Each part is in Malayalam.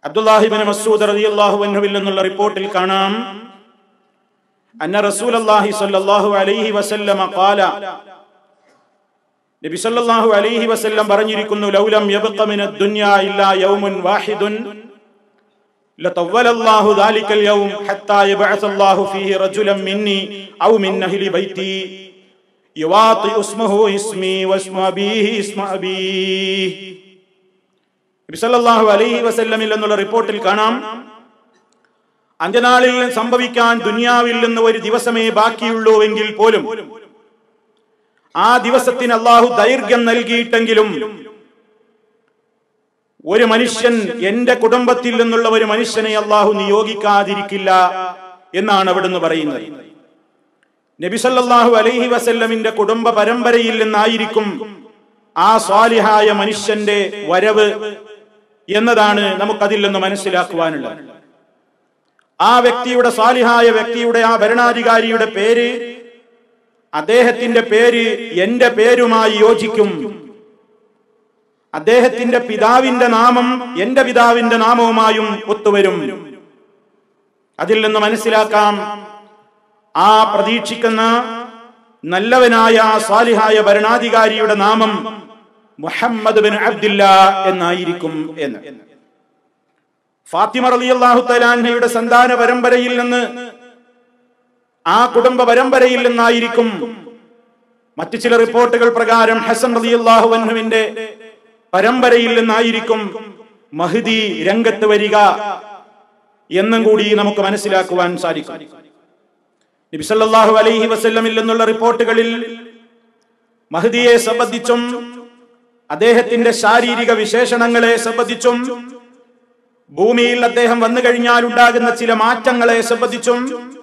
അബ്ദുല്ലാഹി ഇബ്നു മസ്ഊദ് റളിയല്ലാഹു അൻഹുവിൽ നിന്നുള്ള റിപ്പോർട്ടിൽ കാണാം, അന്ന റസൂലുള്ളാഹി സ്വല്ലല്ലാഹു അലൈഹി വസല്ലമ ഖാല, നബി സല്ലല്ലാഹു അലൈഹി വസല്ലം പറഞ്ഞിരിക്കുന്നു, ലൗലം യബ്ഖ മിനദ് ദുനിയാ ഇല്ലാ യൗമുൻ വാഹിദുൻ ലതവ്വലല്ലാഹു ദാലികൽ യൗം ഹത്താ യബ്അസല്ലാഹു ഫീഹി റജുലൻ മിന്നി ഔ മിൻ അഹ്ലി ബൈതി യുവാതി ഇസ്മുഹു ഇസ്മി വസ്മു അബീഹി ഇസ്മു അബീഹി. നബി സല്ലല്ലാഹു അലൈഹി വസല്ലമിൽ നിന്നുള്ള റിപ്പോർട്ടിൽ കാണാം, അന്ത്യനാളിൽ സംഭവിക്കാൻ ദുനിയാവിൽ നിന്ന് ഒരു ദിവസമേ ബാക്കിയുള്ളൂ എങ്കിൽ പോലും ആ ദിവസത്തിന് അല്ലാഹു ദൈർഘ്യം നൽകിയിട്ടെങ്കിലും ഒരു മനുഷ്യൻ, എന്റെ കുടുംബത്തിൽ നിന്നുള്ള ഒരു മനുഷ്യനെ അല്ലാഹു നിയോഗിക്കാതിരിക്കില്ല എന്നാണ് അവിടുന്ന് പറയുന്നത്. നബി സല്ലല്ലാഹു അലൈഹി വസല്ലമിന്റെ കുടുംബ പരമ്പരയിൽ നിന്നായിരിക്കും ആ സ്വാലിഹായ മനുഷ്യന്റെ വരവ് എന്നതാണ് നമുക്കതിൽ നിന്ന് മനസ്സിലാക്കുവാനുള്ളത്. ആ വ്യക്തിയുടെ, സ്വാലിഹായ വ്യക്തിയുടെ, ആ ഭരണാധികാരിയുടെ പേര്, അദ്ദേഹത്തിന്റെ പേര് എന്റെ പേരുമായി യോജിക്കും. അദ്ദേഹത്തിന്റെ പിതാവിന്റെ നാമം എന്റെ പിതാവിന്റെ നാമവുമായും ഒത്തുവരും. അതിൽ നിന്ന് മനസ്സിലാക്കാം, ആ പ്രതീക്ഷിക്കുന്ന നല്ലവനായ സ്വാലിഹായ ഭരണാധികാരിയുടെ നാമം മുഹമ്മദ് ബിൻ അബ്ദില്ലാ എന്നായിരിക്കും എന്ന്. ഫാത്തിമ റളിയല്ലാഹു തആല അൻഹയുടെ സന്താന പരമ്പരയിൽ നിന്ന്, ആ കുടുംബ പരമ്പരയിൽ നിന്നായിരിക്കും മറ്റു ചില റിപ്പോർട്ടുകൾ പ്രകാരം ഹസൻ റളിയല്ലാഹു അൻഹുവിന്റെ പരമ്പരയിൽ നിന്നായിരിക്കും മഹ്ദി രംഗത്ത് വരിക എന്നും കൂടി നമുക്ക് മനസ്സിലാക്കുവാൻ സാധിക്കും. നബി സല്ലല്ലാഹു അലൈഹി വസല്ലമിൽ നിന്നുള്ള റിപ്പോർട്ടുകളിൽ മഹ്ദിയെ സംബന്ധിച്ചും അദ്ദേഹത്തിന്റെ ശാരീരിക വിശേഷണങ്ങളെ സംബന്ധിച്ചും ഭൂമിയിൽ അദ്ദേഹം വന്നു കഴിഞ്ഞാൽ ഉണ്ടാകുന്ന ചില മാറ്റങ്ങളെ സംബന്ധിച്ചും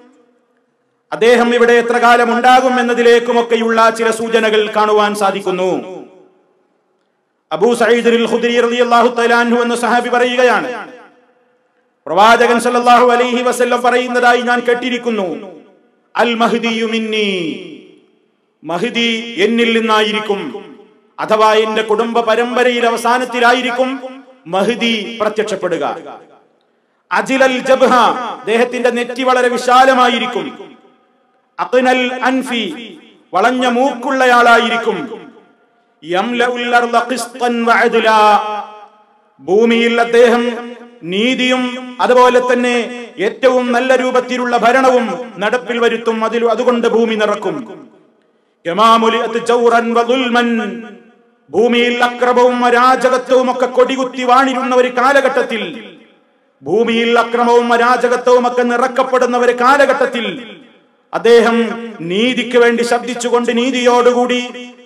അദ്ദേഹം ഇവിടെ എത്ര കാലം ഉണ്ടാകും എന്നതിലേക്കുമൊക്കെയുള്ള ചില സൂചനകൾ കാണുവാൻ സാധിക്കുന്നു. അബൂ സഈദ് അൽ ഖുദ്രി റളിയല്ലാഹു തആല അൻഹു എന്ന സഹാബി പറയുകയാണ്, പ്രവാചകൻ സല്ലല്ലാഹു അലൈഹി വസല്ലം പറയുന്നതായി ഞാൻ കേട്ടിരിക്കുന്നു, അൽ മഹ്ദിയു മിന്നി, മഹ്ദി എന്നിൽ നിന്നായിരിക്കും, അഥവാ എന്റെ കുടുംബ പരമ്പരയിൽ അവസാനത്തിലായിരിക്കും മഹ്ദി പ്രത്യക്ഷപ്പെടുക. അജിലൽ ജബ്ഹ, അദ്ദേഹത്തിന്റെ നെറ്റി വളരെ വിശാലമായിരിക്കും. അഖ്നൽ അൻഫി, വളഞ്ഞ മൂക്കുള്ളയാളായിരിക്കും. യംലഉൽ അർള ഖിസ്തൻ വഅദ്ല, ഭൂമിയിൽ അദ്ദേഹം നീതിയും അതുപോലെ തന്നെ ഏറ്റവും നല്ല രൂപത്തിലുള്ള ഭരണവും നടപ്പിൽ വരുത്തും. അതുകൊണ്ട് ഭൂമി നിറക്കും. കമാമുലിഅത് ജൗറൻ വദുൽമൻ, ഭൂമിയിൽ അക്രമവും അരാജകത്വവും ഒക്കെ കൊടികുത്തി വാണിരുന്ന ഒരു കാലഘട്ടത്തിൽ, ഭൂമിയിൽ അക്രമവും അരാജകത്വവും ഒക്കെ നിറക്കപ്പെടുന്ന ഒരു കാലഘട്ടത്തിൽ അദ്ദേഹം നീതിക്ക് വേണ്ടി ശബ്ദിച്ചുകൊണ്ട് നീതിയോടുകൂടി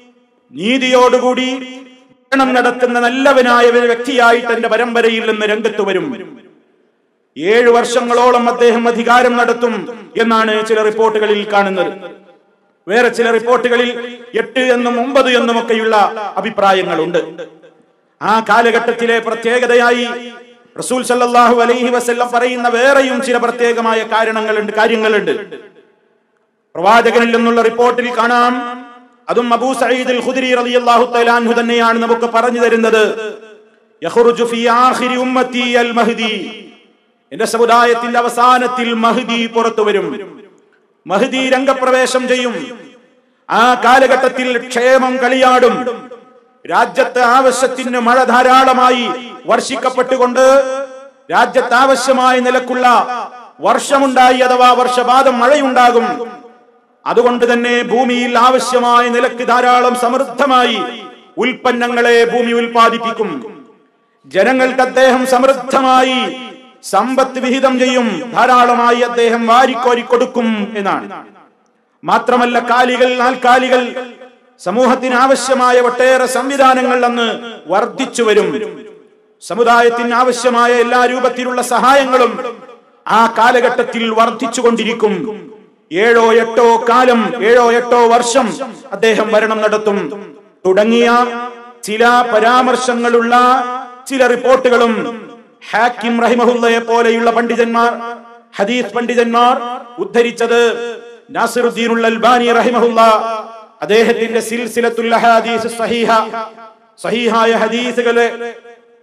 ഭരണം നടത്തുന്ന നല്ലവനായ ഒരു വ്യക്തിയായിട്ട് എന്റെ പരമ്പരയിൽ നിന്ന് രംഗത്ത് വരും. 7 വർഷങ്ങളോളം അദ്ദേഹം അധികാരം നടത്തും എന്നാണ് ചില റിപ്പോർട്ടുകളിൽ കാണുന്നത്. വേറെ ചില റിപ്പോർട്ടുകളിൽ 8 എന്നും 9 എന്നും ഒക്കെയുള്ള അഭിപ്രായങ്ങളുണ്ട്. ആ കാലഘട്ടത്തിലെ പ്രത്യേകതയായി റസൂൽ സല്ലല്ലാഹു അലൈഹി വസല്ലം പറയുന്ന വേറെയും ചില പ്രത്യേകമായ കാര്യങ്ങളുണ്ട്. പ്രവാചകനിൽ നിന്നുള്ള റിപ്പോർട്ടിൽ കാണാം, അതും അബൂ സഈദ് അൽ ഖുദ്രി റളിയല്ലാഹു തആല അൻഹു തന്നെയാണ് നമുക്ക് പറഞ്ഞു തരുന്നത്, യഖ്റുജു ഫീ ആഖിരി ഉമ്മത്തി അൽ മഹ്ദി, എന്റെ സമുദായത്തിന്റെ അവസാനത്തിൽ മഹ്ദി പുറത്തു വരും. മഹ്ദി രംഗപ്രവേശം ചെയ്യും. ആ കാലഘട്ടത്തിൽ ക്ഷേമം കളിയാടും. രാജ്യത്ത് ആവശ്യത്തിന് മഴ ധാരാളമായി വർഷിക്കപ്പെട്ടുകൊണ്ട് രാജ്യത്ത് ആവശ്യമായ നിലക്കുള്ള വർഷമുണ്ടായി, അഥവാ വർഷപാതം മഴയുണ്ടാകും. അതുകൊണ്ട് തന്നെ ഭൂമിയിൽ ആവശ്യമായ നിലക്ക് ധാരാളം സമൃദ്ധമായി ഉൽപ്പന്നങ്ങളെ ഭൂമി ഉൽപ്പാദിപ്പിക്കും. ജനങ്ങൾക്ക് അദ്ദേഹം സമൃദ്ധമായി സമ്പത്ത് വിഹിതം ചെയ്യും. ധാരാളമായി അദ്ദേഹം വാരിക്കോരി കൊടുക്കും എന്നാണ്. മാത്രമല്ല, നാൽക്കാലികൾ, സമൂഹത്തിന് ആവശ്യമായ ഒട്ടേറെ സംവിധാനങ്ങൾ അന്ന് വർദ്ധിച്ചു വരും. സമുദായത്തിന് ആവശ്യമായ എല്ലാ രൂപത്തിലുള്ള സഹായങ്ങളും ആ കാലഘട്ടത്തിൽ വർദ്ധിച്ചുകൊണ്ടിരിക്കും. 7-8 വർഷം അദ്ദേഹം ഭരണം നടത്തും തുടങ്ങിയ ചില പരാമർശങ്ങളുള്ള ചില റിപ്പോർട്ടുകളും ഹാക്കിം റഹിമഹുല്ലയെ പോലെയുള്ള പണ്ഡിതന്മാർ, ഹദീസ് പണ്ഡിതന്മാർ ഉദ്ധരിച്ചത് നാസിറുദ്ദീനുൽ അൽബാനി റഹിമഹുല്ല അദ്ദേഹത്തിന്റെ സിൽസിലത്തുൽ അഹാദീസ് സഹീഹായ ഹദീസുകളെ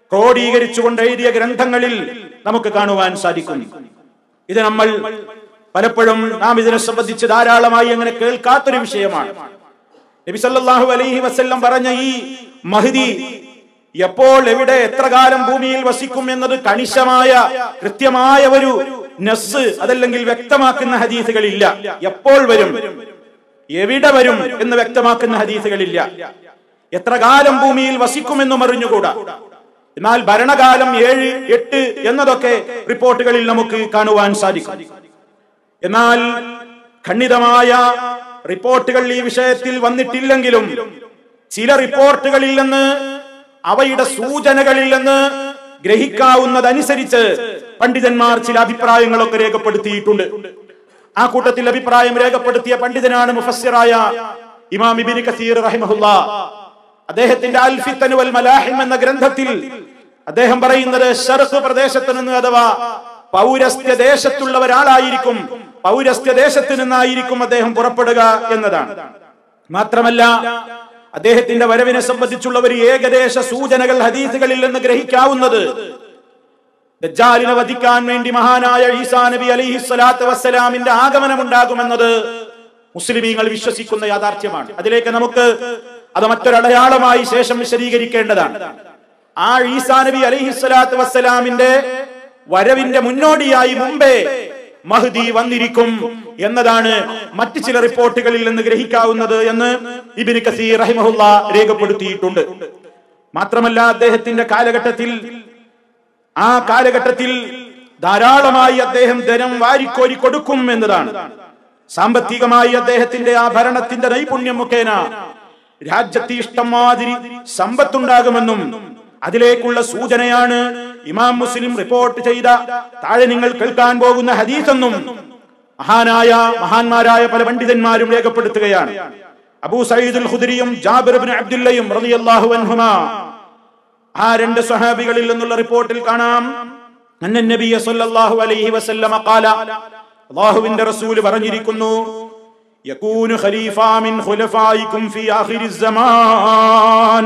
ക്രോഡീകരിച്ചുകൊണ്ട് എഴുതിയ ഗ്രന്ഥങ്ങളിൽ നമുക്ക് കാണുവാൻ സാധിക്കും. ഇത് നമ്മൾ പലപ്പോഴും നാം ഇതിനെ സംബന്ധിച്ച് ധാരാളമായി അങ്ങനെ കേൾക്കാത്തൊരു വിഷയമാണ്. നബി സല്ലല്ലാഹു അലൈഹി വസല്ലം പറഞ്ഞ ഈ മഹ്ദി എപ്പോൾ എവിടെ എത്ര കാലം ഭൂമിയിൽ വസിക്കും എന്നത് കണിശമായ കൃത്യമായ ഒരു നസ്സ് അതല്ലെങ്കിൽ വ്യക്തമാക്കുന്ന ഹദീസുകളില്ല. എപ്പോൾ വരും, എവിടെ വരും എന്ന് വ്യക്തമാക്കുന്ന ഹദീസുകളില്ല. എത്ര കാലം ഭൂമിയിൽ വസിക്കുമെന്നും അറിഞ്ഞുകൂടാ. എന്നാൽ ഭരണകാലം 7, 8 എന്നതൊക്കെ റിപ്പോർട്ടുകളിൽ നമുക്ക് കാണുവാൻ സാധിക്കും. എന്നാൽ ഖണ്ഡിതമായ റിപ്പോർട്ടുകൾ ഈ വിഷയത്തിൽ വന്നിട്ടില്ലെങ്കിലും ചില റിപ്പോർട്ടുകളിൽ നിന്ന് അവയുടെ സൂചനകളിൽ നിന്ന് ഗ്രഹിക്കാവുന്നതനുസരിച്ച് പണ്ഡിതന്മാർ ചില അഭിപ്രായങ്ങളൊക്കെ രേഖപ്പെടുത്തിയിട്ടുണ്ട്. ആ കൂട്ടത്തിൽ അഭിപ്രായം രേഖപ്പെടുത്തിയ പണ്ഡിതനാണ് മുഫസ്സിറായ ഇമാം ഇബ്നു കസീർ റഹിമഹുല്ലാഹ്. അദ്ദേഹത്തിന്റെ അൽ ഫിത്തൻ വൽ മലാഹിം എന്ന ഗ്രന്ഥത്തിൽ അദ്ദേഹം പറയുന്നത് ശർഖ് പ്രദേശത്ത് നിന്ന് അഥവാ പൗരസ്ത്യ ദേശത്തുള്ള ഒരാളായിരിക്കും, പൗരസ്ത്യ ദേശത്ത് നിന്നായിരിക്കും അദ്ദേഹം പുറപ്പെടുക എന്നതാണ്. മാത്രമല്ല അദ്ദേഹത്തിന്റെ വരവിനെ സംബന്ധിച്ചുള്ള ഒരു ഏകദേശ സൂചനകൾ ഹദീസുകളിൽ നിന്ന് ഗ്രഹിക്കാവുന്നത് ദജ്ജാലിനെ വധിക്കാൻ വേണ്ടി മഹാനായ ഈസാ നബി അലൈഹിസ്സലാത്തു വസ്സലാമിന്റെ ആഗമനം ഉണ്ടാകുമെന്നത് മുസ്ലിമീങ്ങൾ വിശ്വസിക്കുന്ന യാഥാർത്ഥ്യമാണ്. അതിലേക്ക് നമുക്ക് അത് മറ്റൊരടയാളമായി ശേഷം വിശദീകരിക്കേണ്ടതാണ്. ആ ഈസാ നബി അലൈഹിസ്സലാത്തു വസ്സലാമിന്റെ വരവിന്റെ മുന്നോടിയായി മുമ്പേ മഹ്ദി വന്നിരിക്കും എന്നതാണ് മറ്റു ചില റിപ്പോർട്ടുകളിൽ നിന്ന് ഗ്രഹിക്കാവുന്നത് എന്ന് ഇബ്നു കസീർ റഹിമഹുല്ലാഹ് രേഖപ്പെടുത്തിയിട്ടുണ്ട്. മാത്രമല്ല അദ്ദേഹത്തിന്റെ ആ കാലഘട്ടത്തിൽ ധാരാളമായി അദ്ദേഹം ധനം വാരിക്കോരി കൊടുക്കും എന്നതാണ്. സാമ്പത്തികമായി അദ്ദേഹത്തിന്റെ ആ ഭരണത്തിന്റെ നൈപുണ്യം മുഖേന രാജ്യത്ത് ഇഷ്ടംമാതിരി സമ്പത്തുണ്ടാകുമെന്നും അതിലേക്കുള്ള സൂചനയാണ് ഇമാം മുസ്ലിം റിപ്പോർട്ട് ചെയ്ത താഴെ നിങ്ങൾ കേൾക്കാൻ പോകുന്ന ഹദീസെന്നും മഹാന്മാരായ പല പണ്ഡിതന്മാരും രേഖപ്പെടുത്തുകയാണ്. അബൂ സഈദുൽ ഖുദരിയും ജാബിർ ഇബ്നു അബ്ദുല്ലയും റളിയല്ലാഹു അൻഹുമാ ആ രണ്ട് സ്വഹാബികളിൽ നിന്നുള്ള റിപ്പോർട്ടിൽ കാണാം, അന്നൻ നബിയ സല്ലല്ലാഹു അലൈഹി വസല്ലമ ഖാല, അല്ലാഹുവിന്റെ റസൂൽ പറഞ്ഞിരിക്കുന്നു, യകൂനു ഖലീഫ മിൻ ഖുലഫായികും ഫീ ആഖിരിസ് സമാൻ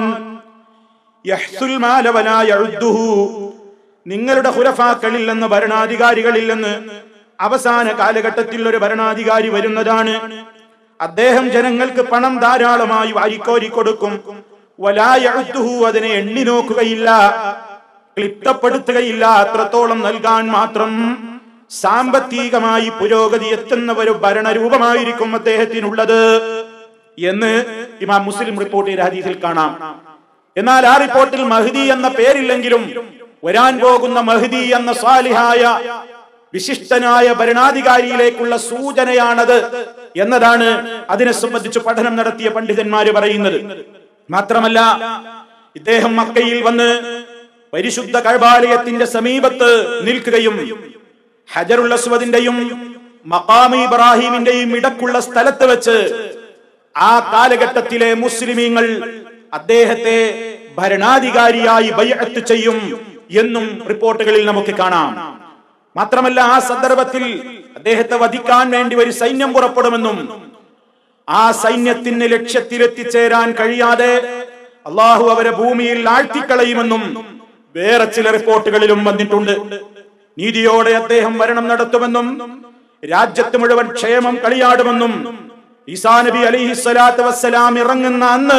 യഹ്സുൽ മാല വലാ യഉദ്ദുഹു. നിങ്ങളുടെ ഖുലഫാക്കളിൽ നിന്ന് ഭരണാധികാരികളിൽ നിന്ന് അവസാന കാലഘട്ടത്തിൽ ഒരു ഭരണാധികാരി വരുന്നതാണ്. അദ്ദേഹം ജനങ്ങൾക്ക് പണം ധാരാളമായി വാരിക്കോരി കൊടുക്കും. വലാ യഉദ്ദുഹു, അതിനെ എണ്ണി നോക്കുകയില്ല, ക്ലിപ്തപ്പെടുത്തുകയില്ല. അത്രത്തോളം നൽകാൻ മാത്രം സാമ്പത്തികമായി പുരോഗതി എത്തുന്ന ഒരു ഭരണരൂപമായിരിക്കും അദ്ദേഹത്തിനുള്ളത് എന്ന് ഇമാം മുസ്ലിം റിപ്പോർട്ട് ചെയ്ത ഹദീസിൽ കാണാം. എന്നാൽ ആ റിപ്പോർട്ടിൽ മഹ്ദി എന്ന പേരില്ലെങ്കിലും വരാൻ പോകുന്ന മഹ്ദി എന്ന സാലിഹായ വിശിഷ്ടനായ ഭരണാധികാരിയിലേക്കുള്ള സൂചനയാണത് എന്നതാണ് അതിനെ സംബന്ധിച്ച് പഠനം നടത്തിയ പണ്ഡിതന്മാര് പറയുന്നത്. മാത്രമല്ല ഇദ്ദേഹം മക്കയിൽ വന്ന് പരിശുദ്ധ കഅബാലയത്തിന്റെ സമീപത്ത് നിൽക്കുകയും ഹജറുൽ അസ്വദിന്റെയും മഖാം ഇബ്രാഹിമിന്റെയും ഇടക്കുള്ള സ്ഥലത്ത് വെച്ച് ആ കാലഘട്ടത്തിലെ മുസ്ലിമീങ്ങൾ അദ്ദേഹത്തെ ഭരണാധികാരിയായി ബൈഅത്ത് ചെയ്യും എന്നും റിപ്പോർട്ടുകളിൽ നമുക്ക് കാണാം. മാത്രമല്ല ആ സന്ദർഭത്തിൽ അദ്ദേഹത്തെ വധിക്കാൻ വേണ്ടി ഒരു സൈന്യം പുറപ്പെടുമെന്നും ആ സൈന്യത്തിന് ലക്ഷ്യത്തിലെത്തിച്ചേരാൻ കഴിയാതെ അള്ളാഹു അവരെ ഭൂമിയിൽ ആഴ്ത്തിക്കളയുമെന്നും വേറെ ചില റിപ്പോർട്ടുകളിലും വന്നിട്ടുണ്ട്. നീതിയോടെ അദ്ദേഹം ഭരണം നടത്തുമെന്നും രാജ്യത്ത് മുഴുവൻ ക്ഷേമം കളിയാടുമെന്നും ഈസാ നബി അലൈഹിസ്സലാത്തു വസ്സലാം ഇറങ്ങുന്ന അന്ന്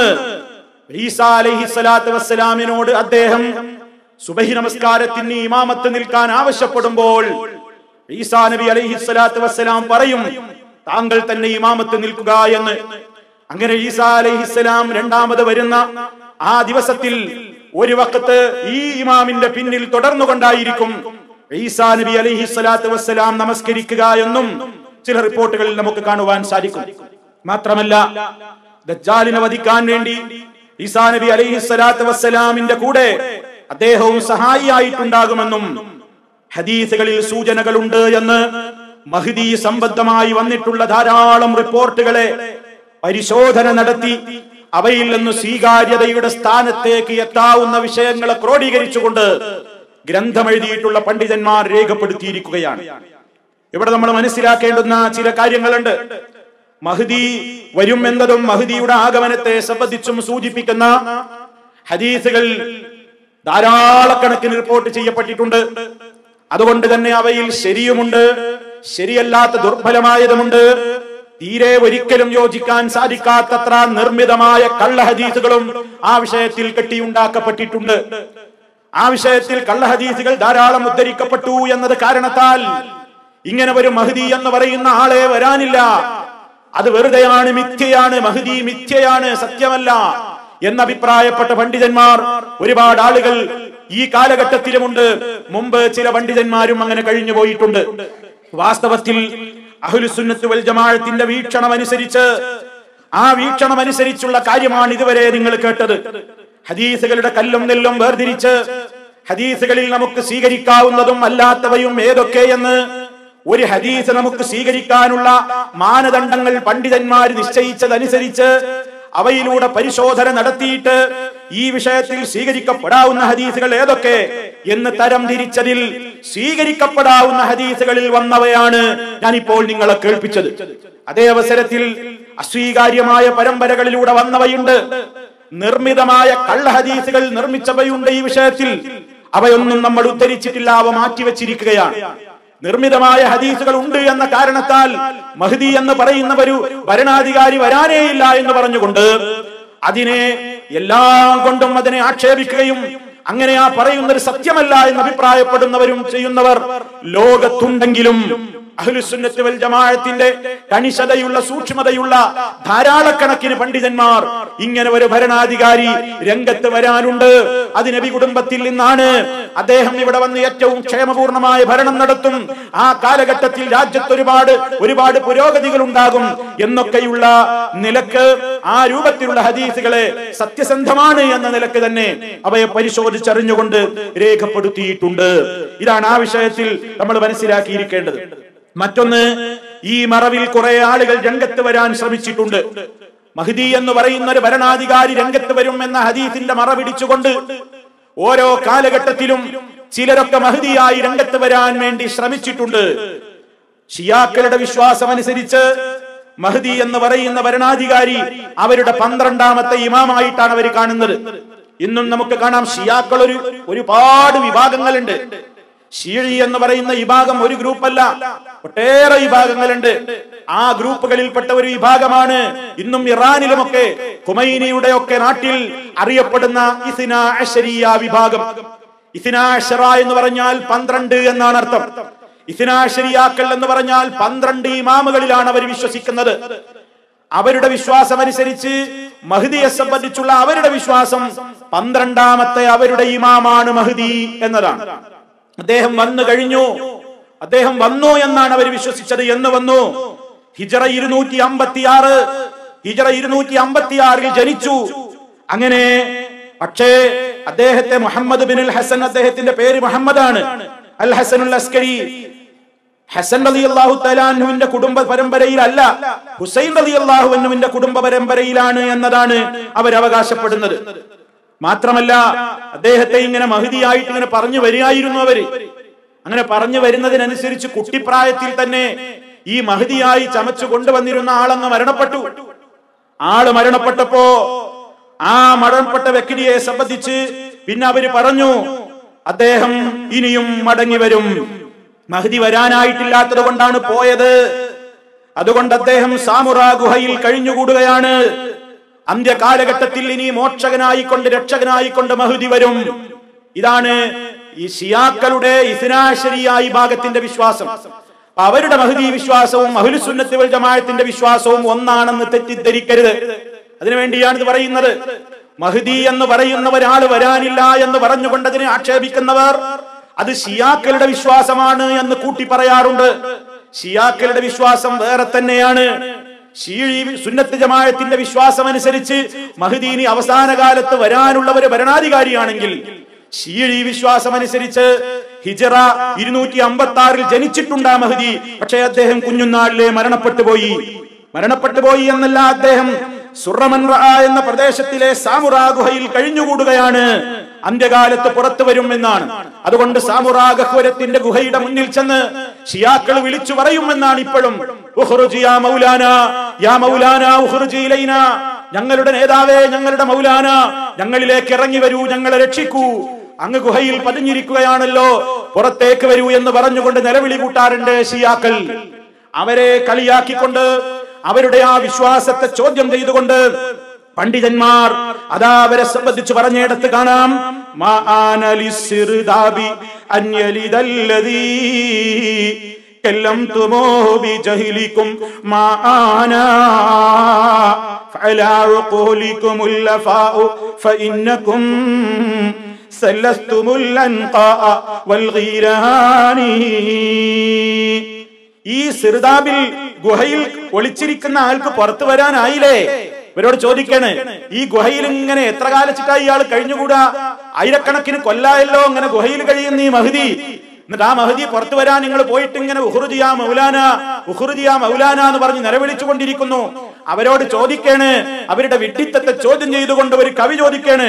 ഈസാ അലൈഹിസ്സലാത്തു വസ്സലാമിനോട് അദ്ദേഹം സുബഹി നമസ്കാരത്തിന് ഇമാമത്ത് നിൽക്കാൻ ആവശ്യപ്പെടുമ്പോൾ ഈസാ നബി അലൈഹിസ്സലാത്തു വസ്സലാം പറയും, താങ്കൾ തന്നെ ഇമാമത്ത് നിൽക്കുക എന്ന്. അങ്ങനെ ഈസാ അലൈഹിസ്സലാം രണ്ടാമത് വരുന്ന ആ ദിവസത്തിൽ ഒരു വഖത്ത് ഈ ഇമാമിന്റെ പിന്നിൽ തുടർന്നുകൊണ്ടായിരിക്കും ഈസാ നബി അലൈഹിസ്സലാത്തു വസ്സലാം നമസ്കരിക്കുക എന്നും ചില റിപ്പോർട്ടുകളിൽ നമുക്ക് കാണുവാൻ സാധിക്കും. മാത്രമല്ല ദജ്ജാലിനെ വധിക്കാൻ വേണ്ടി ഈസാ നബി അലൈഹിസ്സലാത്തു വസ്സലാമിന്റെ കൂടെ അദ്ദേഹവും സഹായിയായിട്ടുണ്ടാകുമെന്നും ഹദീസുകളിൽ സൂചനകളുണ്ട് എന്ന് മഹ്ദി സംബന്ധമായി വന്നിട്ടുള്ള ധാരാളം റിപ്പോർട്ടുകളെ പരിശോധന നടത്തി അവയിൽ നിന്ന് സ്വീകാര്യതയുടെ സ്ഥാനത്തേക്ക് എത്താവുന്ന വിഷയങ്ങളെ ക്രോഡീകരിച്ചുകൊണ്ട് ഗ്രന്ഥമെഴുതിയിട്ടുള്ള പണ്ഡിതന്മാർ രേഖപ്പെടുത്തിയിരിക്കുകയാണ്. ഇവിടെ നമ്മൾ മനസ്സിലാക്കേണ്ടുന്ന ചില കാര്യങ്ങളുണ്ട്. മഹ്ദി വരും എന്നതും മഹ്ദിയുടെ ആഗമനത്തെ സംബന്ധിച്ചും സൂചിപ്പിക്കുന്ന ഹദീസുകൾ ധാരാളക്കണക്കിന് റിപ്പോർട്ട് ചെയ്യപ്പെട്ടിട്ടുണ്ട്. അതുകൊണ്ട് തന്നെ അവയിൽ ശരിയുമുണ്ട്, ശരിയല്ലാത്ത ദുർബലമായതുമുണ്ട്. തീരെ ഒരിക്കലും യോജിക്കാൻ സാധിക്കാത്തത്ര നിർമ്മിതമായ കള്ളഹദീസുകളും ആ വിഷയത്തിൽ കെട്ടിയുണ്ടാക്കപ്പെട്ടിട്ടുണ്ട്. ആ വിഷയത്തിൽ കള്ളഹദീസുകൾ ധാരാളം ഉദ്ധരിക്കപ്പെട്ടു എന്നത് കാരണത്താൽ ഇങ്ങനെ ഒരു മഹ്ദി എന്ന് പറയുന്ന ആളെ വരാനില്ല, അത് വെറുതെയാണ്, മിഥ്യയാണ്, മഹ്ദി മിഥ്യയാണ്, സത്യമല്ല എന്നഭിപ്രായപ്പെട്ട പണ്ഡിതന്മാർ ഒരുപാട് ആളുകൾ ഈ കാലഘട്ടത്തിലുമുണ്ട്. മുമ്പ് ചില പണ്ഡിതന്മാരും അങ്ങനെ കഴിഞ്ഞു പോയിട്ടുണ്ട്. വാസ്തവത്തിൽ അഹ്ലുസുന്നത്ത് വൽ ജമാഅത്തിന്റെ വീക്ഷണമനുസരിച്ചുള്ള കാര്യമാണ് ഇതുവരെ നിങ്ങൾ കേട്ടത്. ഹദീസുകളുടെ കല്ലും നെല്ലും വേർതിരിച്ച് ഹദീസുകളിൽ നമുക്ക് സ്വീകരിക്കാവുന്നതും അല്ലാത്തവയും ഏതൊക്കെയെന്ന്, ഒരു ഹദീസ് നമുക്ക് സ്വീകരിക്കാനുള്ള മാനദണ്ഡങ്ങൾ പണ്ഡിതന്മാർ നിശ്ചയിച്ചതനുസരിച്ച് അവയിലൂടെ പരിശോധന നടത്തിയിട്ട് ഈ വിഷയത്തിൽ സ്വീകരിക്കപ്പെടാവുന്ന ഹദീസുകൾ ഏതൊക്കെ എന്ന് തരം തിരിച്ചതിൽ സ്വീകരിക്കപ്പെടാവുന്ന ഹദീസുകളിൽ വന്നവയാണ് ഞാനിപ്പോൾ നിങ്ങളെ കേൾപ്പിച്ചത്. അതേ അവസരത്തിൽ അസ്വീകാര്യമായ പരമ്പരകളിലൂടെ വന്നവയുണ്ട്, നിർമ്മിതമായ കള്ളഹദീസുകൾ നിർമ്മിച്ചവയുണ്ട്. ഈ വിഷയത്തിൽ അവയൊന്നും നമ്മൾ ഉദ്ധരിച്ചിട്ടില്ല, അവ മാറ്റിവെച്ചിരിക്കുകയാണ്. നിർമ്മിതമായ ഹദീസുകൾ ഉണ്ട് എന്ന കാരണത്താൽ മഹ്ദി എന്ന് പറയുന്ന ഒരു ഭരണാധികാരി വരാനേയില്ല എന്ന് പറഞ്ഞുകൊണ്ട് അതിനെ എല്ലാം കൊണ്ടും അതിനെ ആക്ഷേപിക്കുകയും അങ്ങനെ ആ പറയുന്നത് സത്യമല്ല എന്ന് അഭിപ്രായപ്പെടുന്നവരും ചെയ്യുന്നവർ ലോകത്തുണ്ടെങ്കിലും അഹ്ലുസുന്നത്ത് വൽ ജമാഅത്തിന്റെ കണിശതയുള്ള സൂക്ഷ്മതയുള്ള ധാരാളക്കണക്കിന് പണ്ഡിതന്മാർ ഇങ്ങനെ ഒരു ഭരണാധികാരി രംഗത്ത് വരാനുണ്ട്, അത് നബി കുടുംബത്തിൽ നിന്നാണ്, അദ്ദേഹം ഇവിടെ വന്ന് ഏറ്റവും ക്ഷേമപൂർണമായ ഭരണം നടത്തും, ആ കാലഘട്ടത്തിൽ രാജ്യത്ത് ഒരുപാട് പുരോഗതികൾ ഉണ്ടാകും എന്നൊക്കെയുള്ള നിലക്ക് ആ രൂപത്തിലുള്ള ഹദീസുകളെ സത്യസന്ധമാണ് എന്ന നിലക്ക് തന്നെ അവയെ പരിശോധിച്ചറിഞ്ഞുകൊണ്ട് രേഖപ്പെടുത്തിയിട്ടുണ്ട്. ഇതാണ് ആ വിഷയത്തിൽ നമ്മൾ മനസ്സിലാക്കിയിരിക്കേണ്ടത്. മറ്റൊന്ന്, ഈ മറവിൽ കുറെ ആളുകൾ രംഗത്ത് വരാൻ ശ്രമിച്ചിട്ടുണ്ട്. മഹ്ദി എന്ന് പറയുന്ന ഒരു ഭരണാധികാരി രംഗത്ത് വരും എന്ന ഹദീസിന്റെ മറപിടിച്ചുകൊണ്ട് ഓരോ കാലഘട്ടത്തിലും ചിലരൊക്കെ മഹ്ദിയായി രംഗത്ത് വരാൻ വേണ്ടി ശ്രമിച്ചിട്ടുണ്ട്. ഷിയാക്കളുടെ വിശ്വാസം അനുസരിച്ച് മഹ്ദി എന്ന് പറയുന്ന ഭരണാധികാരി അവരുടെ 12ാമത്തെ ഇമാമായിട്ടാണ് അവർ കാണുന്നത്. ഇന്നും നമുക്ക് കാണാം, ഷിയാക്കൾ ഒരുപാട് വിഭാഗങ്ങളുണ്ട്. ഷീഈ എന്ന് പറയുന്ന വിഭാഗം ഒരു ഗ്രൂപ്പല്ല, ഒട്ടേറെ വിഭാഗങ്ങളുണ്ട്. ആ ഗ്രൂപ്പുകളിൽപ്പെട്ട ഒരു വിഭാഗമാണ് ഇന്നും ഇറാനിലുമൊക്കെ ഖുമൈനിയുടെ ഒക്കെ നാട്ടിൽ അറിയപ്പെടുന്ന ഇസ്നാ അശരിയ വിഭാഗം. ഇസ്നാ അശറ എന്ന് പറഞ്ഞാൽ 12 എന്നാണ് അർത്ഥം. ഇസ്നാ അശരിയാക്കൾ എന്ന് പറഞ്ഞാൽ 12 ഇമാമുകളിലാണ് അവർ വിശ്വസിക്കുന്നത്. അവരുടെ വിശ്വാസം അനുസരിച്ച് മഹ്ദിയെ സംബന്ധിച്ചുള്ള അവരുടെ വിശ്വാസം 12ാമത്തെ അവരുടെ ഇമാമാണ് മഹ്ദി എന്നതാണ്. അദ്ദേഹം വന്നു കഴിഞ്ഞു, അദ്ദേഹം വന്നു എന്നാണ് അവർ വിശ്വസിച്ചത്. എന്ന് വന്നു? ഹിജ്റ 256 ജനിച്ചു. അങ്ങനെ പക്ഷേ അദ്ദേഹത്തെ മുഹമ്മദ് ബിൻ അൽ ഹസൻ, അദ്ദേഹത്തിന്റെ പേര് മുഹമ്മദാണ്, അൽ ഹസനുൽ അസ്കരി, ഹസൻ റളിയല്ലാഹു തആല അൻഹുവിന്റെ കുടുംബ പരമ്പരയിലല്ല, ഹുസൈൻ റളിയല്ലാഹു അൻഹുവിന്റെ കുടുംബ പരമ്പരയിലാണ് എന്നതാണ് അവർ അവകാശപ്പെടുന്നത്. മാത്രമല്ല അദ്ദേഹത്തെ ഇങ്ങനെ മഹ്ദിയായിട്ട് ഇങ്ങനെ പറഞ്ഞു വരികയായിരുന്നു അവര്. അങ്ങനെ പറഞ്ഞു വരുന്നതിനനുസരിച്ച് കുട്ടിപ്രായത്തിൽ തന്നെ ഈ മഹ്ദിയായി ചമച്ചു കൊണ്ടുവന്നിരുന്ന ആളങ്ങ് മരണപ്പെട്ടു. ആള് മരണപ്പെട്ടപ്പോ ആ മരണപ്പെട്ട വ്യക്തിയെ സംബന്ധിച്ച് പിന്നെ അവര് പറഞ്ഞു, അദ്ദേഹം ഇനിയും മടങ്ങി വരും, മഹ്ദി വരാനായിട്ടില്ലാത്തത് കൊണ്ടാണ് പോയത്, അതുകൊണ്ട് അദ്ദേഹം സാമുറാ ഗുഹയിൽ കഴിഞ്ഞുകൂടുകയാണ്, അന്ത്യകാലഘട്ടത്തിൽ ഇനി മോക്ഷകനായിക്കൊണ്ട് രക്ഷകനായിക്കൊണ്ട് മഹ്ദി വരും. ഇതാണ് ഈ ഷിയാക്കളുടെ ഇസ്നാ അശരിയ വിഭാഗത്തിന്റെ വിശ്വാസം. അവരുടെ മഹ്ദി വിശ്വാസവും അഹ്ലുസുന്നത്ത് വൽ ജമാഅത്തിന്റെ വിശ്വാസവും ഒന്നാണെന്ന് തെറ്റിദ്ധരിക്കരുത്. അതിനുവേണ്ടിയാണ് ഇത് പറയുന്നത്. മഹ്ദി എന്ന് പറയുന്ന ഒരാൾ വരാനില്ല എന്ന് പറഞ്ഞുകൊണ്ട് അതിനെ ആക്ഷേപിക്കുന്നവർ അത് ഷിയാക്കളുടെ വിശ്വാസമാണ് എന്ന് കൂട്ടി പറയാറുണ്ട്. ഷിയാക്കളുടെ വിശ്വാസം വേറെ തന്നെയാണ്. ഷീഈ സുന്നത്ത് ജമാഅത്തിന്റെ വിശ്വാസം അനുസരിച്ച് മഹ്ദി ഇനി അവസാന കാലത്ത് വരാനുള്ള ഒരു ഭരണാധികാരിയാണെങ്കിൽ, ഷീഈ വിശ്വാസം അനുസരിച്ച് ഹിജ്റ 256 ജനിച്ചിട്ടുണ്ട് ആ മഹ്ദി. പക്ഷേ അദ്ദേഹം കുഞ്ഞുനാളിലെ മരണപ്പെട്ടു പോയി എന്നല്ല, അദ്ദേഹം സുറമൻ റഅ എന്ന പ്രദേശത്തിലെ സാമുറാ ഗുഹയിൽ കഴിഞ്ഞുകൂടുകയാണ്, അന്ത്യകാലത്ത് പുറത്തു വരും എന്നാണ്. അതുകൊണ്ട് സാമുറാ ഗഹ്വരത്തിന്റെ ഗുഹയുടെ മുന്നിൽ ചെന്ന് ഷിയാക്കൾ വിളിച്ചു പറയുമെന്നാണ് ഇപ്പോഴും, ഉഖ്റുജ് യാ മൗലാന, യാ മൗലാന ഉഖ്റുജ് ഇലൈനാ, ഞങ്ങളുടെ നേതാവേ, ഞങ്ങളുടെ മൗലാന, ഞങ്ങളിലേക്ക് ഇറങ്ങി വരൂ, ഞങ്ങളെ രക്ഷിക്കൂ. അങ്ങ് ഗുഹയിൽ പതിഞ്ഞിരിക്കുകയാണല്ലോ, പുറത്തേക്ക് വരൂ എന്ന് പറഞ്ഞുകൊണ്ട് നിലവിളി കൂട്ടാറുണ്ട് ഷിയാക്കൾ. അവരെ കളിയാക്കിക്കൊണ്ട് അവരുടെ ആ വിശ്വാസത്തെ ചോദ്യം ചെയ്തുകൊണ്ട് പണ്ഡിതന്മാർ അതാ അവരെ സംബന്ധിച്ച് പറഞ്ഞിടത്ത് കാണാം, ഈ സിർദാബിൽ ഗുഹയിൽ ഒളിച്ചിരിക്കുന്ന ആൾക്ക് പുറത്തു വരാനായില്ലേ? ഇവരോട് ചോദിക്കാണ്, ഈ ഗുഹയിൽ ഇങ്ങനെ എത്ര കാലച്ചിട്ടാ ഇയാൾ കഴിഞ്ഞുകൂടാ? ആയിരക്കണക്കിന് കൊല്ലായല്ലോ ഇങ്ങനെ ഗുഹയിൽ കഴിയുന്ന ഈ മഹ്ദി. എന്നിട്ട് ആ മഹ്ദി പുറത്തു വരാൻ നിങ്ങൾ പോയിട്ട് ഇങ്ങനെ ഉഖ്റുജിയാ മൗലാന, ഉഖ്റുജിയാ മൗലാന എന്ന് പറഞ്ഞ് നിലവിളിച്ചു കൊണ്ടിരിക്കുന്നു. അവരോട് ചോദിക്കാണ്, അവരുടെ വിഡ്ഢിത്തത്തെ ചോദ്യം ചെയ്തുകൊണ്ട് ഒരു കവി ചോദിക്കാണ്,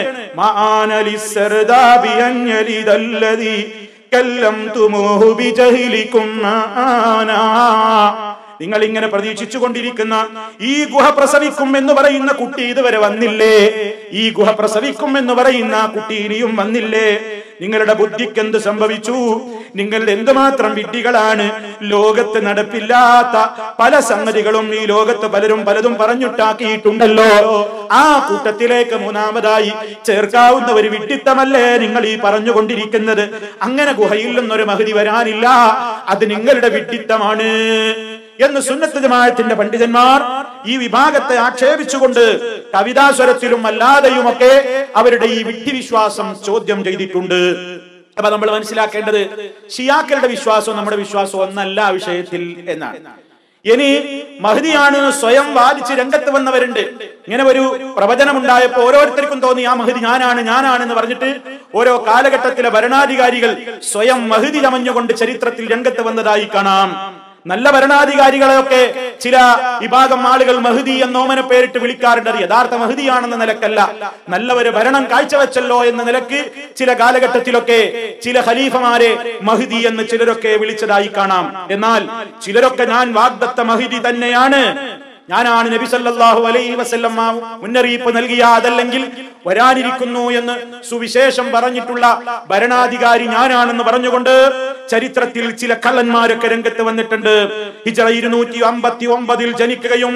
നിങ്ങൾ ഇങ്ങനെ പ്രതീക്ഷിച്ചു കൊണ്ടിരിക്കുന്ന ഈ ഗുഹ പ്രസവിക്കും എന്ന് പറയുന്ന കുട്ടി ഇതുവരെ വന്നില്ലേ? ഈ ഗുഹ പ്രസവിക്കും എന്ന് പറയുന്ന കുട്ടി ഇനിയും വന്നില്ലേ? നിങ്ങളുടെ ബുദ്ധിക്ക് എന്ത് സംഭവിച്ചു? നിങ്ങൾ എന്തുമാത്രം വിഡ്ഢികളാണ്! ലോകത്ത് നടപ്പില്ലാത്ത പല സംഗതികളും ഈ ലോകത്ത് പലരും പലതും പറഞ്ഞുണ്ടാക്കിയിട്ടുണ്ടല്ലോ. ആ കൂട്ടത്തിലേക്ക് മൂന്നാമതായി ചേർക്കാവുന്ന ഒരു വിഡ്ഢിത്തമല്ലേ നിങ്ങൾ ഈ പറഞ്ഞുകൊണ്ടിരിക്കുന്നത്? അങ്ങനെ ഗുഹയിൽ നിന്നൊരു മഹ്ദി വരാനില്ല, അത് നിങ്ങളുടെ വിഡ്ഢിത്തമാണ് എന്ന് സുന്നത്ത് ജമാഅത്തിന്റെ പണ്ഡിതന്മാർ ഈ വിഭാഗത്തെ ആക്ഷേപിച്ചുകൊണ്ട് കവിതാസ്വരത്തിലും അല്ലാതെയുമൊക്കെ അവരുടെ ഈ വിഡ്ഢിവിശ്വാസം ചോദ്യം ചെയ്തിട്ടുണ്ട്. അപ്പൊ നമ്മൾ മനസ്സിലാക്കേണ്ടത് ഷിയാക്കളുടെ വിശ്വാസവും നമ്മുടെ വിശ്വാസവും ഒന്നല്ല വിഷയത്തിൽ എന്നാണ്. ഇനി മഹ്ദിയാണ് സ്വയം വാദിച്ച് രംഗത്ത് വന്നവരുണ്ട്. ഇങ്ങനെ ഒരു പ്രവചനമുണ്ടായപ്പോ ഓരോരുത്തർക്കും തോന്നി ആ മഹ്ദി ഞാനാണെന്ന് പറഞ്ഞിട്ട് ഓരോ കാലഘട്ടത്തിലെ ഭരണാധികാരികൾ സ്വയം മഹ്ദി ചമഞ്ഞുകൊണ്ട് ചരിത്രത്തിൽ രംഗത്ത് വന്നതായി കാണാം. നല്ല ഭരണാധികാരികളെയൊക്കെ ചില വിഭാഗം ആളുകൾ മഹ്ദി എന്നോമന പേരിട്ട് വിളിക്കാറുണ്ട്. അത് യഥാർത്ഥ മഹ്ദിയാണെന്ന നിലക്കല്ല, നല്ലൊരു ഭരണം കാഴ്ചവെച്ചല്ലോ എന്ന നിലക്ക് ചില കാലഘട്ടത്തിലൊക്കെ ചില ഖലീഫമാരെ മഹ്ദി എന്ന് ചിലരൊക്കെ വിളിച്ചതായി കാണാം. എന്നാൽ ചിലരൊക്കെ ഞാൻ വാഗ്ദത്ത മഹ്ദി തന്നെയാണ്, ഞാനാണ് നബി സല്ലല്ലാഹു അലൈഹി വസല്ലം മുന്നറിയിപ്പ് നൽകിയ അതല്ലെങ്കിൽ വരാനിരിക്കുന്നു എന്ന് സുവിശേഷം പറഞ്ഞിട്ടുള്ള ഭരണാധികാരി ഞാനാണെന്ന് പറഞ്ഞുകൊണ്ട് ചരിത്രത്തിൽ ചില കള്ളന്മാരൊക്കെ രംഗത്ത് വന്നിട്ടുണ്ട്. ഹിജ്റ 259 ജനിക്കുകയും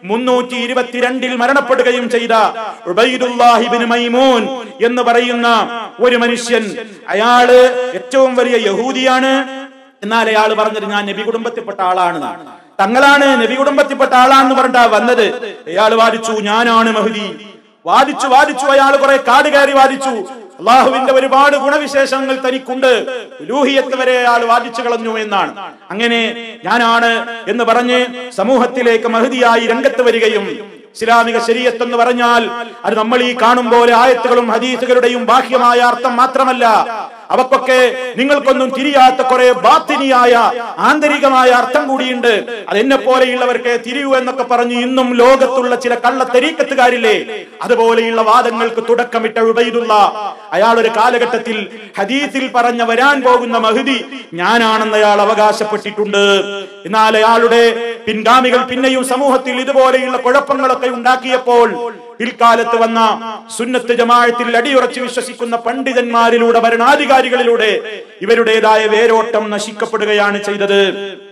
322 മരണപ്പെടുകയും ചെയ്ത ഉബൈദുല്ലാഹി ഇബ്നു മൈമൂൻ എന്ന് പറയുന്ന ഒരു മനുഷ്യൻ, അയാള് ഏറ്റവും വലിയ യഹൂദിയാണ്. എന്നാൽ അയാൾ പറഞ്ഞത് ഞാൻ നബി കുടുംബത്തിൽപ്പെട്ട ആളാണെന്നാണ്, തങ്ങളാണ് നബി കുടുംബത്തിൽപ്പെട്ട ആളാണെന്ന് പറഞ്ഞിട്ടാ വന്നത്. അയാൾ വാദിച്ചു ഞാനാണ് മഹ്ദി. വാദിച്ചു അയാൾ കുറെ കാട് കയറി വാദിച്ചു. അള്ളാഹുവിന്റെ ഒരുപാട് ഗുണവിശേഷങ്ങൾ തനിക്കുണ്ട്, ഉലൂഹിയത്ത് വരെ അയാൾ വാദിച്ചു കളഞ്ഞു എന്നാണ്. അങ്ങനെ ഞാനാണ് എന്ന് പറഞ്ഞ് സമൂഹത്തിലേക്ക് മഹ്ദിയായി രംഗത്ത് വരികയും ഇസ്ലാമിക ശരീഅത്ത് എന്ന് പറഞ്ഞാൽ അത് നമ്മൾ ഈ കാണും പോലെ ആയത്തുകളും ഹദീസുകളുടെയും ബാഹ്യമായ അർത്ഥം മാത്രമല്ല, അവക്കൊക്കെ നിങ്ങൾക്കൊന്നും തിരിയാത്ത കുറെ ബാത്തിനിയായ ആന്തരികമായ അർത്ഥം കൂടിയുണ്ട്. അതെന്നെ പോലെയുള്ളവർക്ക് തിരിയൂ എന്നൊക്കെ പറഞ്ഞ് ഇന്നും ലോകത്തുള്ള ചില കള്ള തരീഖത്തുകാരില്ലേ, അതുപോലെയുള്ള വാദങ്ങൾക്ക് തുടക്കമിട്ട ഉബൈദുള്ള അയാൾ ഒരു കാലഘട്ടത്തിൽ ഹദീസിൽ പറഞ്ഞ വരാൻ പോകുന്ന മഹ്ദി ഞാനാണെന്ന് അയാൾ അവകാശപ്പെട്ടിട്ടുണ്ട്. എന്നാൽ അയാളുടെ പിൻഗാമികൾ പിന്നെയും സമൂഹത്തിൽ ഇതുപോലെയുള്ള കുഴപ്പങ്ങളൊക്കെ ഉണ്ടാക്കിയപ്പോൾ പിൽക്കാലത്ത് വന്ന സുന്നത്ത് ജമാഅത്തിൽ അടിയുറച്ച് വിശ്വസിക്കുന്ന പണ്ഡിതന്മാരിലൂടെ ഭരണാധികാരികളിലൂടെ ഇവരുടേതായ വേരോട്ടം നശിക്കപ്പെടുകയാണ് ചെയ്തത്.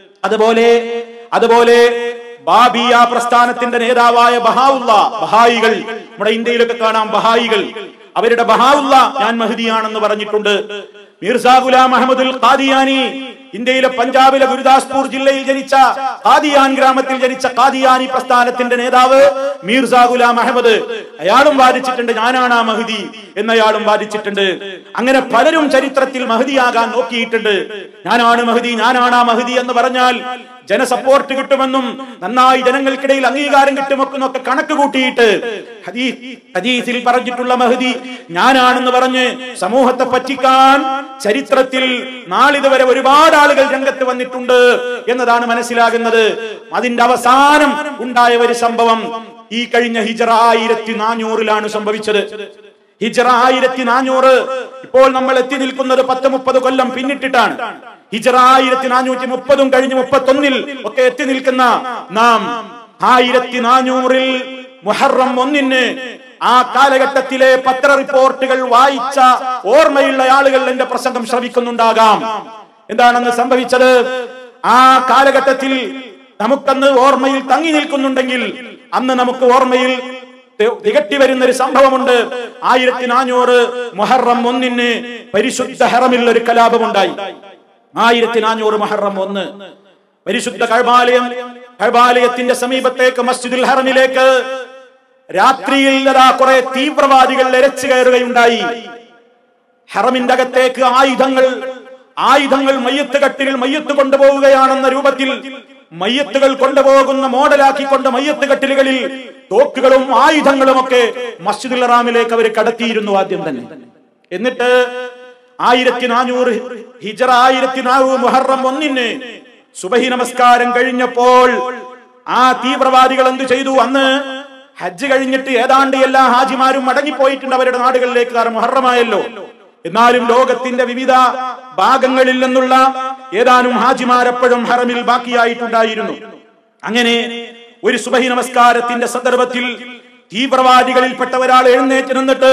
അതുപോലെ ബാബിയ പ്രസ്ഥാനത്തിന്റെ നേതാവായ ബഹായികൾ നമ്മുടെ ഇന്ത്യയിലൊക്കെ കാണാം. ബഹായികൾ അവരുടെ ബഹാഉല്ല ഞാൻ മഹ്ദിയാണെന്ന് പറഞ്ഞിട്ടുണ്ട്. മിർസാ ഗുലാം അഹമ്മദുൽ ഖാദിയാനി ഇന്ത്യയിലെ പഞ്ചാബിലെ ഗുരുദാസ്പൂർ ജില്ലയിൽ ജനിച്ച ഖാദിയാൻ ഗ്രാമത്തിൽ ജനിച്ച ഖാദിയാനി പ്രസ്ഥാനത്തിന്റെ നേതാവ് മിർസാ ഗുലാം അഹമ്മദ്, അയാളും വാദിച്ചിട്ടുണ്ട് ഞാനാണ് ആ മഹ്ദി എന്നയാളും വാദിച്ചിട്ടുണ്ട്. അങ്ങനെ പലരും ചരിത്രത്തിൽ മഹ്ദിയാകാൻ നോക്കിയിട്ടുണ്ട്. ഞാനാണ് ആ മഹ്ദി എന്ന് പറഞ്ഞാൽ ജനസപ്പോർട്ട് കിട്ടുമെന്നും നന്നായി ജനങ്ങൾക്കിടയിൽ അംഗീകാരം കിട്ടുമെന്നൊക്കെ കണക്ക് കൂട്ടിയിട്ട് ഹദീസിൽ പറഞ്ഞിട്ടുള്ള മഹ്ദി ഞാനാണെന്ന് പറഞ്ഞ് സമൂഹത്തെ പറ്റിക്കാൻ ചരിത്രത്തിൽ നാളിതുവരെ ഒരുപാട് ആളുകൾ രംഗത്ത് വന്നിട്ടുണ്ട് എന്നതാണ് മനസ്സിലാകുന്നത്. അതിന്റെ അവസാനം ഉണ്ടായ ഒരു സംഭവം ഈ കഴിഞ്ഞ ഹിജ്റ 1400 സംഭവിച്ചത്. ഹിജ്റ 1400 ഇപ്പോൾ നമ്മൾ എത്തി നിൽക്കുന്നത് 10-30 കൊല്ലം പിന്നിട്ടിട്ടാണ്. ഹിജ്റ 1430 കഴിഞ്ഞ് 31 ഒക്കെ എത്തി നിൽക്കുന്ന നാം 1400 മുഹറം 1 ആ കാലഘട്ടത്തിലെ പത്ര റിപ്പോർട്ടുകൾ വായിച്ച ഓർമ്മയുള്ള ആളുകൾ എന്റെ പ്രസംഗം ശ്രവിക്കുന്നുണ്ടാകാം. എന്താണെന്ന് സംഭവിച്ചത്? ആ കാലഘട്ടത്തിൽ നമുക്കന്ന് ഓർമ്മയിൽ തങ്ങി നിൽക്കുന്നുണ്ടെങ്കിൽ അന്ന് നമുക്ക് ഓർമ്മയിൽ തികട്ടി വരുന്ന ഒരു സംഭവമുണ്ട്. 1400 മുഹറം 1 പരിശുദ്ധ ഹറമിൽ ഒരു കലാപമുണ്ടായി. 1400 മുഹറം 1 പരിശുദ്ധ കഅബാലയത്തിന്റെ സമീപത്തേക്ക് മസ്ജിദുൽ ഹറമിലേക്ക് രാത്രിയിൽ കുറെ തീവ്രവാദികൾ ഇരച്ചു കയറുകയുണ്ടായി. ഹറമിന്റെ അകത്തേക്ക് ആയുധങ്ങൾ മയ്യത്ത് കട്ടിൽ മയ്യത്ത് കൊണ്ടുപോവുകയാണെന്ന രൂപത്തിൽ മയ്യത്തുകൾ കൊണ്ടുപോകുന്ന മോഡലാക്കിക്കൊണ്ട് മയ്യത്ത് കട്ടിലുകളിൽ തോക്കുകളും ആയുധങ്ങളും ഒക്കെ മസ്ജിദുൽ ഹറാമിലേക്ക് അവർ കടത്തിയിരുന്നു ആദ്യം തന്നെ. എന്നിട്ട് 1400 ഹിജ്റ 1400 മുഹറം 1 സുബഹി നമസ്കാരം കഴിഞ്ഞപ്പോൾ ആ തീവ്രവാദികൾ എന്തു ചെയ്തു? അന്ന് ഹജ്ജ് കഴിഞ്ഞിട്ട് ഏതാണ്ട് എല്ലാ ഹാജിമാരും മടങ്ങിപ്പോയിട്ടുണ്ട് അവരുടെ നാടുകളിലേക്ക്. കാരണം മുഹറമായല്ലോ. എന്നാലും ലോകത്തിന്റെ വിവിധ ഭാഗങ്ങളിൽ നിന്നുള്ള ഏതാനും ഹാജിമാരെപ്പോഴും ഹറമിൽ ബാക്കിയായിട്ടുണ്ടായിരുന്നു. അങ്ങനെ ഒരു സുബഹി നമസ്കാരത്തിന്റെ സന്ദർഭത്തിൽ തീവ്രവാദികളിൽപ്പെട്ട ഒരാൾ എഴുന്നേറ്റ് നിന്നിട്ട്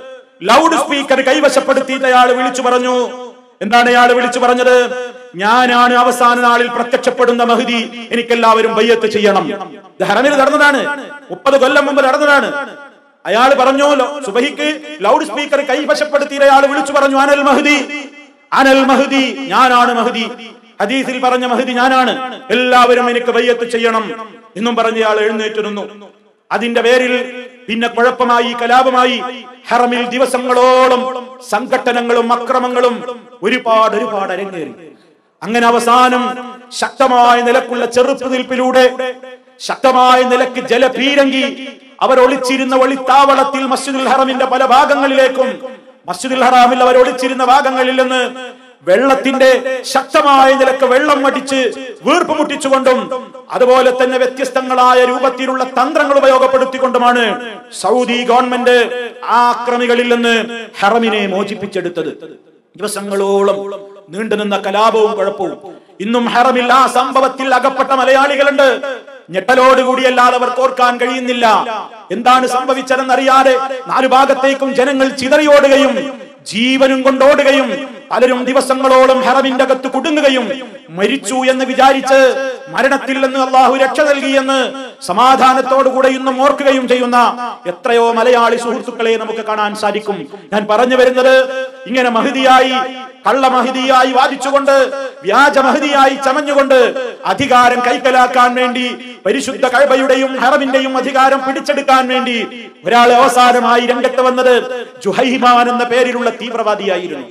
ലൗഡ് സ്പീക്കർ കൈവശപ്പെടുത്തിയിട്ട് അയാൾ വിളിച്ചു പറഞ്ഞു. എന്താണ് അയാൾ വിളിച്ചു പറഞ്ഞത്? ഞാനാണ് അവസാന നാളിൽ പ്രത്യക്ഷപ്പെടുന്ന മഹ്ദി, എനിക്കെല്ലാവരും ബയ്യത്ത് ചെയ്യണം. ഇത് ഹറമിൽ നടന്നതാണ്, 30 കൊല്ലം മുമ്പ് നടന്നതാണ്. അയാൾ പറഞ്ഞു, സുബഹിക്ക് ലൗഡ് സ്പീക്കർ കൈവശപ്പെടുത്തിയ അയാൾ വിളിച്ചു പറഞ്ഞു, അനൽ മഹ്ദി, അനൽ മഹ്ദി, ഞാനാണ് മഹ്ദി. ഹദീസിൽ പറഞ്ഞ മഹ്ദി ഞാനാണ്, എല്ലാവരും എനിക്ക് ബയ്യത്ത് ചെയ്യണം എന്നും പറഞ്ഞ അയാൾ എഴുന്നേറ്റ് നിന്നു. അതിന്റെ പേരിൽ പിന്നെ കുഴപ്പമായി, കലാപമായി. ഹറമിൽ ദിവസങ്ങളോളം സംഘട്ടനങ്ങളും അക്രമങ്ങളും ഒരുപാട് അരങ്ങേറി. അങ്ങനെ അവസാനം ശക്തമായ നിലക്കുള്ള ചെറുത്തുനിൽപ്പിലൂടെ ശക്തമായ നിലക്ക് ജലപീരങ്കി അവർ ഒളിച്ചിരുന്ന ഒളിത്താവളത്തിൽ മസ്ജിദുൽ ഹറമിന്റെ പല ഭാഗങ്ങളിലേക്കും മസ്ജിദുൽ ഹറാമിൽ അവർ ഒളിച്ചിരുന്ന ഭാഗങ്ങളിൽ നിന്ന് വെള്ളത്തിന്റെ ശക്തമായ നിലക്ക് വെള്ളം അടിച്ച് വീർപ്പ് മുട്ടിച്ചുകൊണ്ടും അതുപോലെ തന്നെ വ്യത്യസ്തങ്ങളായ രൂപത്തിലുള്ള തന്ത്രങ്ങൾ ഉപയോഗപ്പെടുത്തിക്കൊണ്ടുമാണ് സൗദി ഗവൺമെന്റ് ആ ആക്രമികളിൽ നിന്ന് ഹറമിനെ മോചിപ്പിച്ചെടുത്തത്. ദിവസങ്ങളോളം നീണ്ടുനിന്ന കലാപവും കുഴപ്പവും. ഇന്നും ഹറമിൽ ആ സംഭവത്തിൽ അകപ്പെട്ട മലയാളികളുണ്ട്. ഞെട്ടലോടുകൂടിയല്ലാതെ അവർക്ക് ഓർക്കാൻ കഴിയുന്നില്ല. എന്താണ് സംഭവിച്ചതെന്നറിയാതെ 4 ഭാഗത്തേക്കും ജനങ്ങൾ ചിതറിയോടുകയും ജീവനും കൊണ്ടോടുകയും പലരും ദിവസങ്ങളോളം ഹറമിന്റെ അകത്ത് കുടുങ്ങുകയും മരിച്ചു എന്ന് വിചാരിച്ച് മരണത്തിൽ നിന്ന് അള്ളാഹു രക്ഷ നൽകിയെന്ന് സമാധാനത്തോടുകൂടെ ഇന്നും ഓർക്കുകയും ചെയ്യുന്ന എത്രയോ മലയാളി സുഹൃത്തുക്കളെ നമുക്ക് കാണാൻ സാധിക്കും. ഞാൻ പറഞ്ഞു വരുന്നത്, ഇങ്ങനെ മഹ്ദിയായി, കള്ള മഹ്ദിയായി വാദിച്ചുകൊണ്ട്, വ്യാജ മഹ്ദിയായി ചമഞ്ഞുകൊണ്ട് അധികാരം കൈക്കലാക്കാൻ വേണ്ടി, പരിശുദ്ധ കഅബയുടെയും ഹറമിന്റെയും അധികാരം പിടിച്ചെടുക്കാൻ വേണ്ടി ഒരാൾ അവസാനമായി രംഗത്ത് വന്നത് ജുഹൈമാൻ എന്ന പേരിലുള്ള തീവ്രവാദിയായിരുന്നു.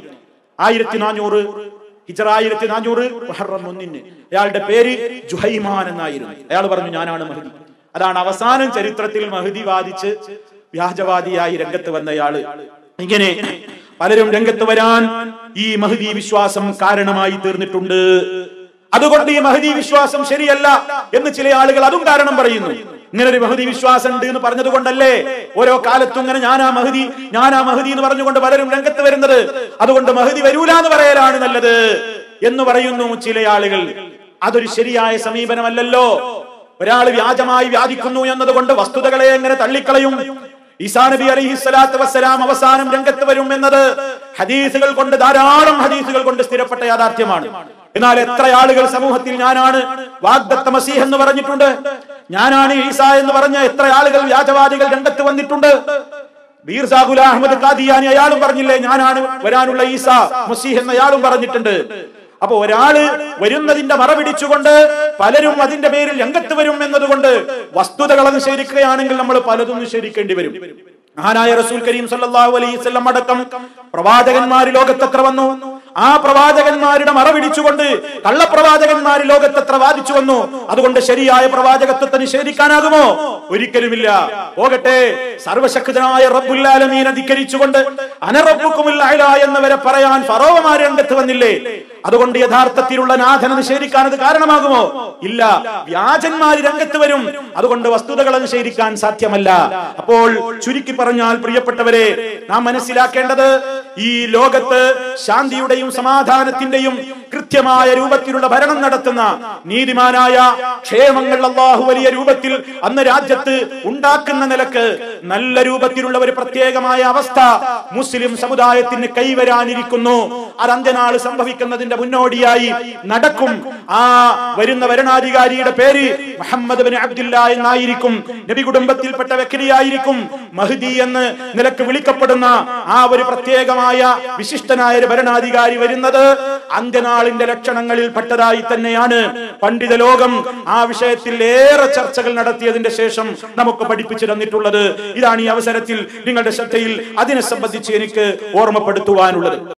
1400 ഹിജ്റ 1400 മുഹറം 1 അയാളുടെ പേര് ജുഹൈമാൻ എന്നായിരുന്നു. അയാൾ പറഞ്ഞു, ഞാനാണ് മഹ്ദി. അതാണ് അവസാനം ചരിത്രത്തിൽ മഹ്ദി വാദിച്ച് വ്യാജവാദിയായി രംഗത്ത് വന്നയാള്. ഇങ്ങനെ പലരും രംഗത്ത് വരാൻ ഈ മഹ്ദി വിശ്വാസം കാരണമായി തീർന്നിട്ടുണ്ട്. അതുകൊണ്ട് ഈ മഹ്ദി വിശ്വാസം ശരിയല്ല എന്ന് ചില ആളുകൾ അതും കാരണം പറയുന്നു. ഇങ്ങനെ ഒരു മഹ്ദി വിശ്വാസം ഉണ്ട് എന്ന് പറഞ്ഞത് കൊണ്ടല്ലേ ഓരോ കാലത്തും ഇങ്ങനെ ഞാനാ മഹ്ദി എന്ന് പറഞ്ഞുകൊണ്ട് പലരും രംഗത്ത് വരുന്നത്. അതുകൊണ്ട് മഹ്ദി വരൂല എന്ന് പറയലാണ് നല്ലത് എന്ന് പറയുന്നു ചില ആളുകൾ. അതൊരു ശരിയായ സമീപനമല്ലല്ലോ. ഒരാൾ വ്യാജമായി വ്യാധിക്കുന്നു എന്നതുകൊണ്ട് വസ്തുതകളെ എങ്ങനെ തള്ളിക്കളയും? ഈസാ നബി അലൈഹിസ്സലാത്തു വസ്സലാം അവസാനം രംഗത്ത് വരും എന്നത് ഹദീസുകൾ കൊണ്ട്, ധാരാളം ഹദീസുകൾ കൊണ്ട് സ്ഥിരപ്പെട്ട യാഥാർത്ഥ്യമാണ്. എന്നാൽ എത്ര ആളുകൾ സമൂഹത്തിൽ ഞാനാണ് വാഗ്ദത്ത മസീഹ് എന്ന് പറഞ്ഞിട്ടുണ്ട്, ഞാനാണ് ഈസാ എന്ന് പറഞ്ഞ എത്ര ആളുകൾ വ്യാജവാദികൾ രംഗത്ത് വന്നിട്ടുണ്ട്. മീർസാ ഗുലാം അഹ്മദ് ഖാദിയാനി അയാളും പറഞ്ഞില്ലേ, ഞാനാണ് വരാനുള്ള ഈസാ മസീഹ് എന്ന് അയാളും പറഞ്ഞിട്ടുണ്ട്. അപ്പൊ ഒരാള് വരുന്നതിന്റെ മറ പിടിച്ചുകൊണ്ട് പലരും അതിന്റെ പേരിൽ രംഗത്ത് വരും എന്നതുകൊണ്ട് വസ്തുതകൾ നിഷേധിക്കുകയാണെങ്കിൽ നമ്മൾ പലതും നിഷേധിക്കേണ്ടി വരും. മഹാനായ റസൂൽ കരീം സല്ലല്ലാഹു അലൈഹി വസല്ലം അടക്കം പ്രവാചകന്മാർ ലോകത്തെത്ര വന്നു? ആ പ്രവാചകന്മാരുടെ മറ പിടിച്ചുകൊണ്ട് കള്ളപ്രവാചകന്മാർ ലോകത്തെത്ര വാദിച്ചു വന്നു? അതുകൊണ്ട് ശരിയായ പ്രവാചകത്വത്തെ നിഷേധിക്കാനാകുമോ? ഒരിക്കലുമില്ല. പോകട്ടെ, സർവശക്തനായ റബ്ബുൽ ആലമീൻ ധിക്കരിച്ചുകൊണ്ട് അന റബ്ബുക്കുമുൽ അഅ്ലാ എന്നവരെ പറയാൻ ഫറോവമാർ രംഗത്ത് വന്നില്ലേ? അതുകൊണ്ട് യഥാർത്ഥത്തിലുള്ള നാഥനെ നിഷേധിക്കാൻ അത് കാരണമാകുമോ? ഇല്ല. വ്യാജന്മാർ രംഗത്ത് വരും. അതുകൊണ്ട് വസ്തുതകളെ നിഷേധിക്കാൻ സാധ്യമല്ല. അപ്പോൾ ചുരുക്കി പറഞ്ഞാൽ പ്രിയപ്പെട്ടവരെ, നാം മനസ്സിലാക്കേണ്ടത്, ഈ ലോകത്ത് ശാന്തിയുടെയും സമാധാനത്തിന്റെയും കൃത്യമായ രൂപത്തിലുള്ള ഭരണം നടത്തുന്ന നീതിമാനായ ക്ഷേമങ്ങൾ അല്ലാഹു വലിയ രൂപത്തിൽ അന്ന് രാജ്യത്ത് ഉണ്ടാക്കുന്ന നിലക്ക് നല്ല രൂപത്തിലുള്ള ഒരു പ്രത്യേകമായ അവസ്ഥ മുസ്ലിം സമുദായത്തിന് കൈവരാനിരിക്കുന്നു. അത് അന്ത്യനാൾ സംഭവിക്കുന്നതിന്റെ മുന്നോടിയായി നടക്കും. ആ വരുന്ന ഭരണാധികാരിയുടെ പേര് മുഹമ്മദ് ബിൻ അബ്ദുല്ല എന്നായിരിക്കും. നബി കുടുംബത്തിൽപ്പെട്ട വ്യക്തിയായിരിക്കും. മഹ്ദി എന്ന് നിലക്ക് വിളിക്കപ്പെടുന്ന ആ ഒരു പ്രത്യേകമായ വിശിഷ്ടനായ ഒരു ഭരണാധികാരി വരുന്നത് അന്ത്യനാളിന്റെ ലക്ഷണങ്ങളിൽ പെട്ടതായി തന്നെയാണ് പണ്ഡിത ലോകം ആ വിഷയത്തിൽ ഏറെ ചർച്ചകൾ നടത്തിയതിന്റെ ശേഷം നമുക്ക് പഠിപ്പിച്ചു തന്നിട്ടുള്ളത്. ഇതാണ് ഈ അവസരത്തിൽ നിങ്ങളുടെ ശ്രദ്ധയിൽ അതിനെ സംബന്ധിച്ച് എനിക്ക് ഓർമ്മപ്പെടുത്തുവാനുള്ളത്.